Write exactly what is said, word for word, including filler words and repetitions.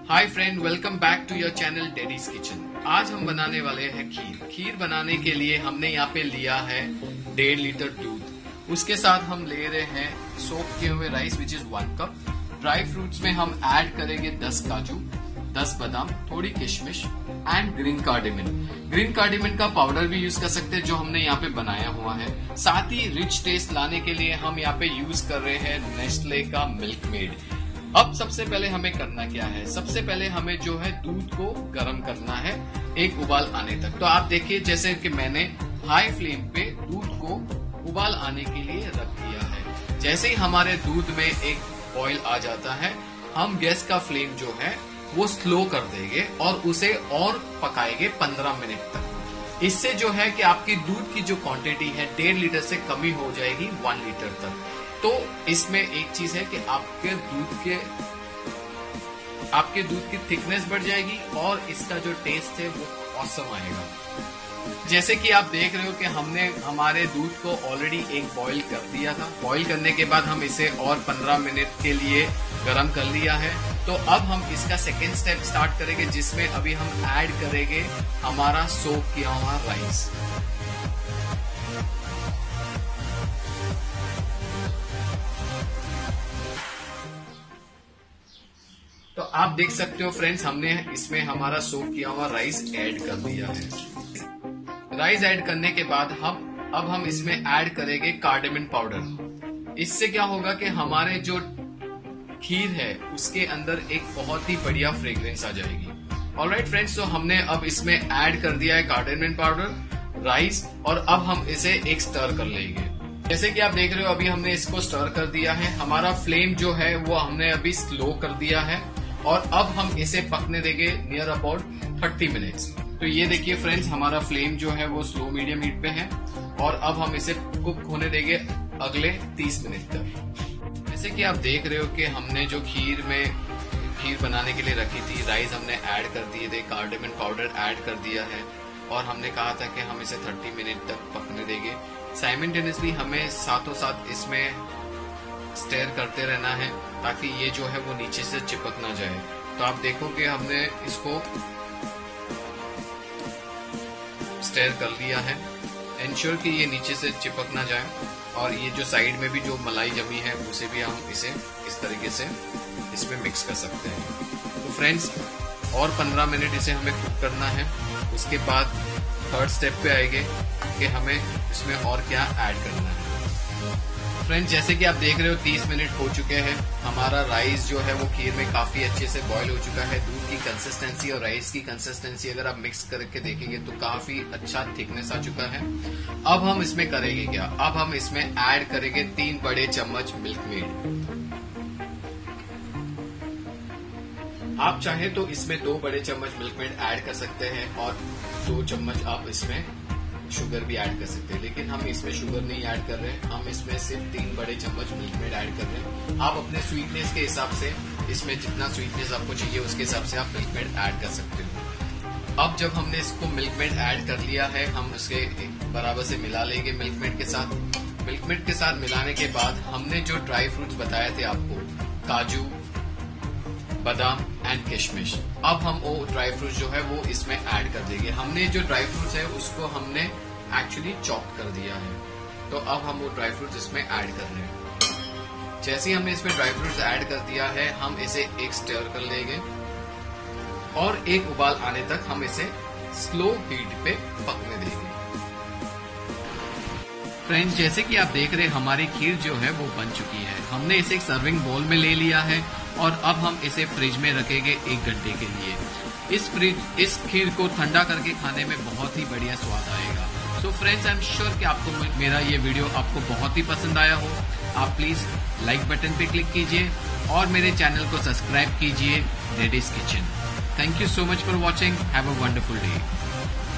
Hi friend, welcome back to your channel Daddy's Kitchen. आज हम बनाने वाले हैं खीर। खीर बनाने के लिए हमने यहाँ पे लिया है डेढ़ लीटर दूध। उसके साथ हम ले रहे हैं सोक किए हुए rice which is one cup. Dry fruits में हम ऐड करेंगे दस काजू, दस बादाम, थोड़ी किशमिश and green cardamom. Green cardamom का पाउडर भी यूज कर सकते हैं जो हमने यहाँ पे बनाया हुआ है। साथ ही रिच टेस्ट लाने के लिए हम यहाँ पे यूज कर रहे हैं नेस्ले का मिल्क मेड। अब सबसे पहले हमें करना क्या है, सबसे पहले हमें जो है दूध को गर्म करना है एक उबाल आने तक। तो आप देखिए जैसे कि मैंने हाई फ्लेम पे दूध को उबाल आने के लिए रख दिया है। जैसे ही हमारे दूध में एक बॉईल आ जाता है, हम गैस का फ्लेम जो है वो स्लो कर देंगे और उसे और पकाएंगे पंद्रह मिनट तक। इससे जो है कि आपकी दूध की जो क्वांटिटी है डेढ़ लीटर से कमी हो जाएगी वन लीटर तक। तो इसमें एक चीज है कि आपके दूध के आपके दूध की थिकनेस बढ़ जाएगी और इसका जो टेस्ट है वो ऑसम आएगा। जैसे कि आप देख रहे हो कि हमने हमारे दूध को ऑलरेडी एक बॉईल कर दिया था। बॉईल करने के बाद हम इसे और पंद्रह मिनट के लिए गर्म कर लिया है। तो अब हम इसका सेकेंड स्टेप स्टार्ट करेंगे, जिसमें अभी हम ऐड करेंगे हमारा सोक किया हुआ राइस। तो आप देख सकते हो फ्रेंड्स, हमने इसमें हमारा सोक किया हुआ राइस ऐड कर दिया है। राइस ऐड करने के बाद हम अब हम इसमें ऐड करेंगे कार्डेमन पाउडर। इससे क्या होगा कि हमारे जो खीर है उसके अंदर एक बहुत ही बढ़िया फ्रेग्रेंस आ जाएगी। ऑलराइट फ्रेंड्स, तो हमने अब इसमें ऐड कर दिया है कार्डेमन पाउडर, राइस, और अब हम इसे एक स्टर कर लेंगे। जैसे कि आप देख रहे हो अभी हमने इसको स्टर कर दिया है। हमारा फ्लेम जो है वो हमने अभी स्लो कर दिया है और अब हम इसे पकने देंगे नियर अबाउट थर्टी मिनट्स। तो ये देखिए फ्रेंड्स, हमारा फ्लेम जो है वो स्लो मीडियम हीट पे है और अब हम इसे कुक होने देंगे अगले तीस मिनट तक। जैसे कि आप देख रहे हो कि हमने जो खीर में खीर बनाने के लिए रखी थी, राइस हमने ऐड कर दिए थे, कार्डेमन पाउडर ऐड कर दिया है और हमने कहा था कि हम इसे तीस मिनट तक पकने देंगे। साइमल्टेनियसली हमें साथों साथ इसमें स्टेयर करते रहना है ताकि ये जो है वो नीचे से चिपक ना जाए। तो आप देखो कि हमने इसको स्टेयर कर लिया है, इंश्योर कि ये नीचे से चिपक ना जाए। और ये जो साइड में भी जो मलाई जमी है उसे भी हम इसे इस तरीके से इसमें मिक्स कर सकते हैं। तो फ्रेंड्स, और पंद्रह मिनट इसे हमें कुक करना है। उसके बाद थर्ड स्टेप पे आएंगे कि हमें इसमें और क्या ऐड करना है। फ्रेंड्स, जैसे कि आप देख रहे हो तीस मिनट हो चुके हैं। हमारा राइस जो है वो खीर में काफी अच्छे से बॉईल हो चुका है। दूध की कंसिस्टेंसी और राइस की कंसिस्टेंसी अगर आप मिक्स करके देखेंगे तो काफी अच्छा थिकनेस आ चुका है। अब हम इसमें करेंगे क्या, अब हम इसमें ऐड करेंगे तीन बड़े चम्मच मिल्क मेड। आप चाहे तो इसमें दो बड़े चम्मच मिल्क मेड ऐड कर सकते हैं और दो चम्मच आप इसमें शुगर भी ऐड कर सकते हैं, लेकिन हम इसमें शुगर नहीं ऐड कर रहे हैं। हम इसमें सिर्फ तीन बड़े चम्मच मिल्क मेड ऐड कर रहे हैं। आप अपने स्वीटनेस के हिसाब से, इसमें जितना स्वीटनेस आपको चाहिए उसके हिसाब से आप मिल्क मेड ऐड कर सकते हो। अब जब हमने इसको मिल्क मेड ऐड कर लिया है, हम उसके बराबर से मिला लेंगे मिल्क मेड के साथ। मिल्क मेड के साथ मिलाने के बाद हमने जो ड्राई फ्रूट्स बताए थे आपको, काजू, बादाम एंड किशमिश, अब हम वो ड्राई फ्रूट जो है वो इसमें ऐड कर देंगे। हमने जो ड्राई फ्रूट्स है उसको हमने एक्चुअली चॉप कर दिया है। तो अब हम वो ड्राई फ्रूट्स इसमें ऐड कर रहे हैं। जैसे ही हमने इसमें ड्राई फ्रूट्स ऐड कर दिया है, हम इसे एक स्टर कर लेंगे और एक उबाल आने तक हम इसे स्लो हीट पे पकने देंगे। फ्रेंड्स, जैसे कि आप देख रहे हैं हमारी खीर जो है वो बन चुकी है। हमने इसे एक सर्विंग बाउल में ले लिया है और अब हम इसे फ्रिज में रखेंगे एक घंटे के लिए। इस फ्रिज इस खीर को ठंडा करके खाने में बहुत ही बढ़िया स्वाद आएगा। So friends, I am sure कि आपको मेरा ये वीडियो आपको बहुत ही पसंद आया हो। आप प्लीज लाइक बटन पे क्लिक कीजिए और मेरे चैनल को सब्सक्राइब कीजिए, Daddy's Kitchen. Thank you so much for watching. Have a wonderful day.